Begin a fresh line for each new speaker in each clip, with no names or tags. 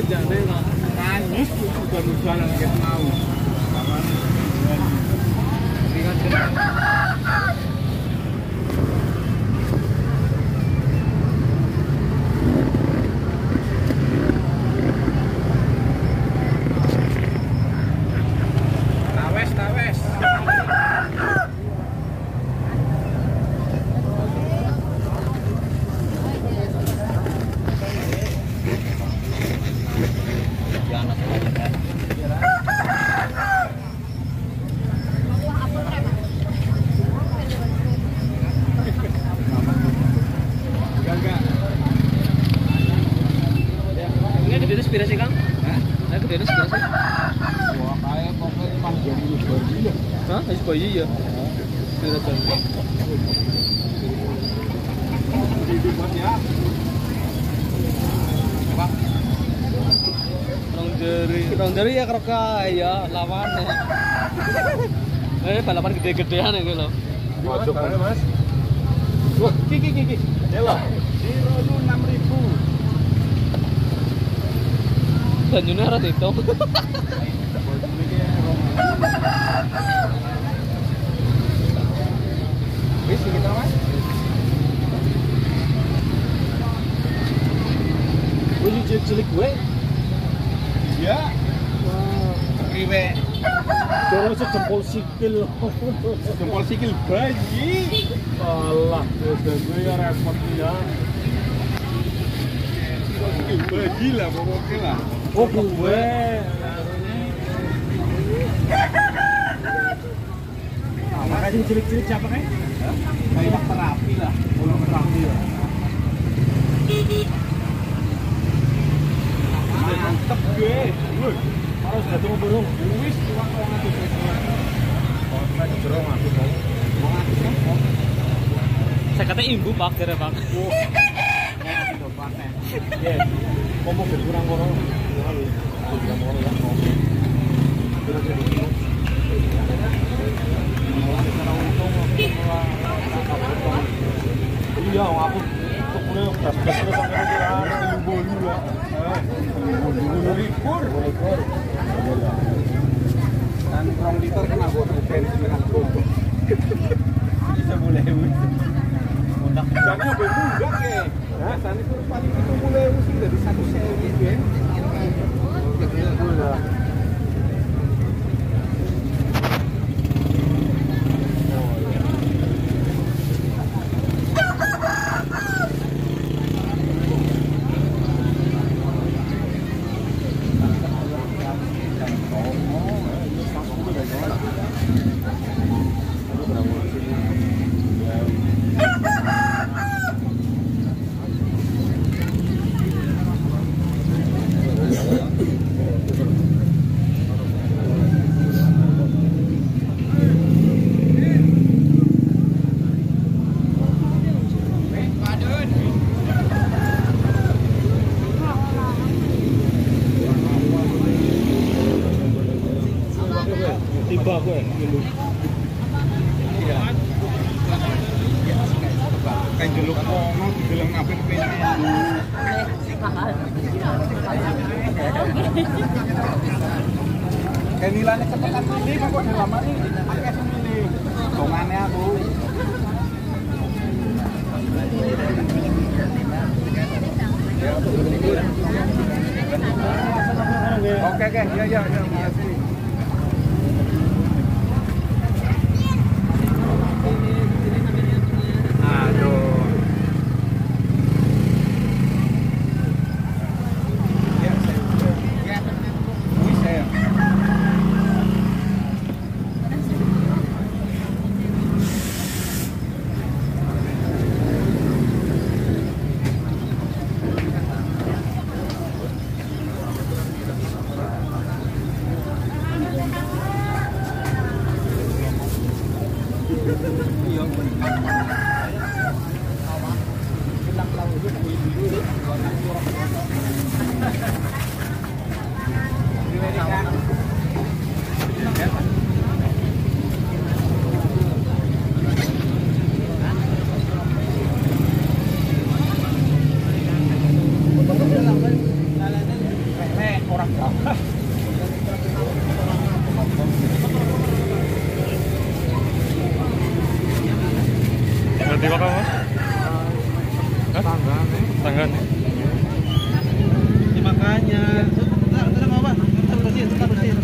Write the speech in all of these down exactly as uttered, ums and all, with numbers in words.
jangan kok.
Nangis udah-udah nangis mau. Tawes, tawes.
Inspirasi Kang?
Hah?
Nah, gede inspirasi.
Wah, kayak pokoknya emang jadi bayi ya.
Hah? Wis bayi ya. Inspirasi.
Jadi buat ya. Pak.
Rong jeri, rong jeri ya keroka ya lawan ya. Eh balapan gede-gedean ya lho.
Masuk Mas. Wah, kiki kiki. Elo. Zero enam ribu.
Banyune ora ditok.
Wis kita Mas. Wih cilik gue. Iya. Wah, priwe. Jangan sejempol sikil. Jempol sikil bayi. Alah, gue ya repot ya. Sikil bayi lah pokoknya lah. Oh gue. Makanya cilik-cilik siapa kan? Kayak terapi lah, belum terapi lah. Mantep gue. Harus jatuh burung. Wis tuang kau ngatur. Oh, saya jerong aku mau. Mau ngatur kan?
Saya kata ibu Pak, kira Pak.
Oh. Mau panen. Yes. Ngomong berkurang korong. Kurang korong ya. Iya, aku untuk mulai gas-gas terus sampai kira bolu lah. Bolu libur. Libur. Dan rong liter kan aku bensin dengan gogo. Bisa boleh wis. Undak jane benunggak ya. Nah, sana itu paling itu mulai mesti dari satu sewu ya. Gula. Tiba gue dulu. Iya. Kayak jeluk kono dibilang apik pengen. Kayak nilainya cepetan ini kok lama nih. Akeh semene. Dongane aku. Oke oke, ya ya ya, makasih. tanggane.
Ya, makanya. Bentar, bentar apa? Bentar bersihin, bentar bersihin.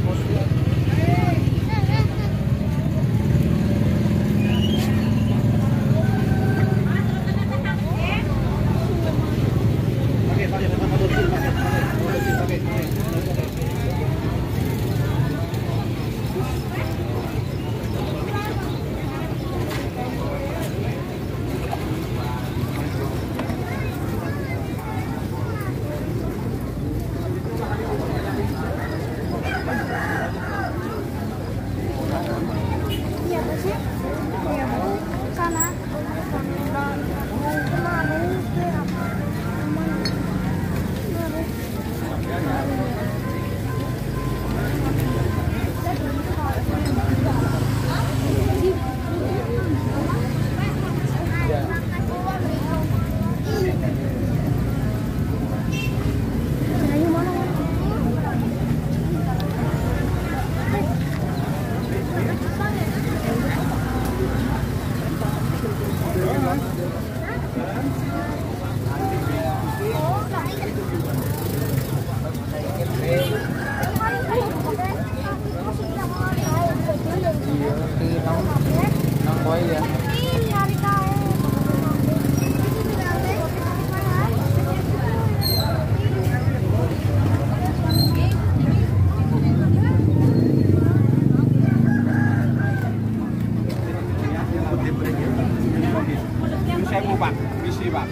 Sewu Pak, misi Pak.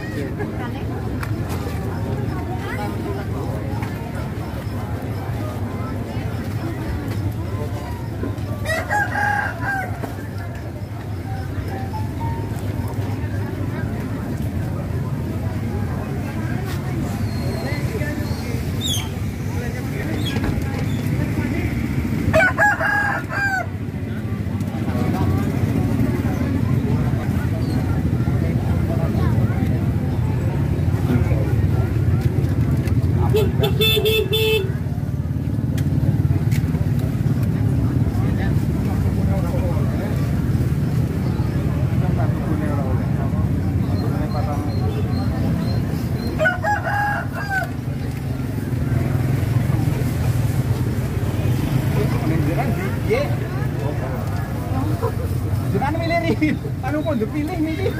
Jangan milih nih, anu pun dipilih milih.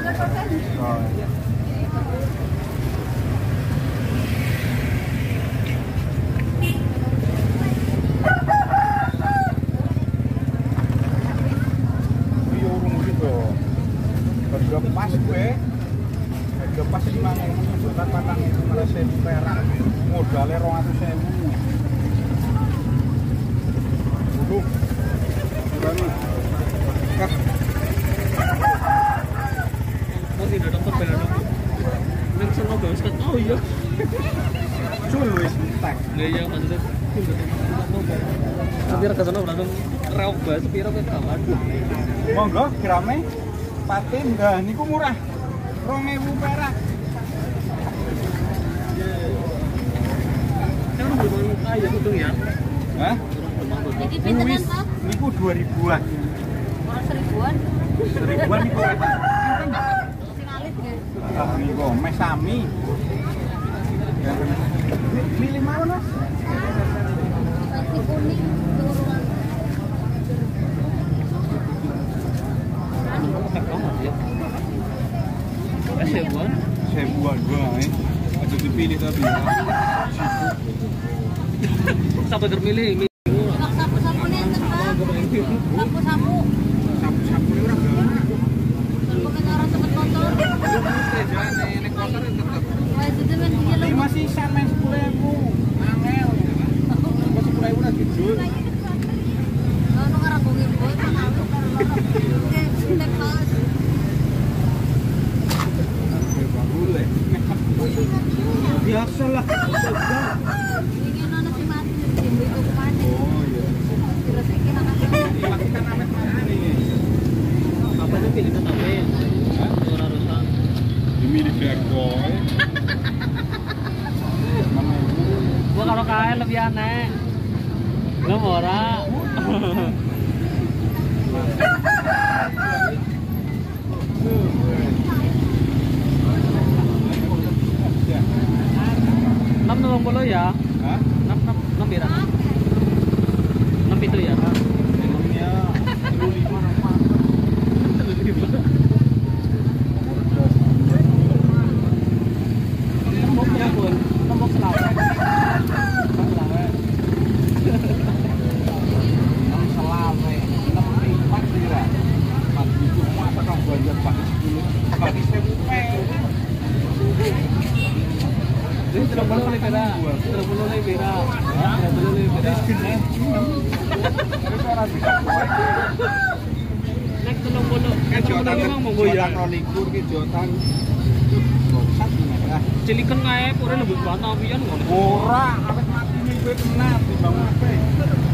Harga pas gue, harga pas lima ribu juta patang itu malah sewu perak, modalnya rong atus sewu. Duduk, berani. Kak.
Oh tidak dapat benar. Neng sono guys kan oh iya.
Cul wis entek.
Lah iya maksudnya. Tapi harga sono berarti reok banget sepiro kowe kawan.
Monggo grame patin dah niku murah. rong ewu perak.
Kan belum kaya untung ya.
Hah?
Iki pinten
Wis
Pak?
niku dua ribuan.
Orang seribuan.
Seribuan niku Pak.
Finalis nggih.
Ah niku mes sami. Milih mana Mas?
Nasi kuning turunan.
Sebuan.
Sebuan wae. Aja dipilih tapi.
Sampai terpilih
Bang sapu-sapune enten, Pak. Sapu-sapu.
Sapu-sapu ora galak.
Bukan orang cepet kotor.
Jane nek kotor tetep.
Wah, itu men iki lho.
Lima sisan men sepuluh ribu. Angel. Kok sepuluh ribu ora dijul.
Ono ngarang bongi boy panawet karo lono. Oke, nek pas.
Boleh. Biasa lah.
Iki ono si mati jembe itu kemana?
Oh iya.
Diresiki nang kene.
Kan amet mana ini?
apa itu pilih tapi ora rusak.
Dimilih dekoy.
Gua kalau kae lebih aneh. Lu ora. nolong puluh ya.
Hah?
Enam enam enam pira? Enam itu ya.
Emangnya sepuluh lima apa?
Temboknya pun, tembok selawe. Selawe.
Enam selawe, enam empat pira. Empat itu masa kamu banyak pakai sepuluh, pakai seribu pel.
Jadi terus puluh nih pira, terus puluh nih pira, terus puluh nih pira.
Terus orang bisa
Nek telung puluh, nek telung puluh memang mau
Jotan
goyang.
rolikur ki jotan. Bosan merah.
Cilikan kae pure lembut banget apian ngono.
Ora, awet mati ning kowe kena timbang kowe.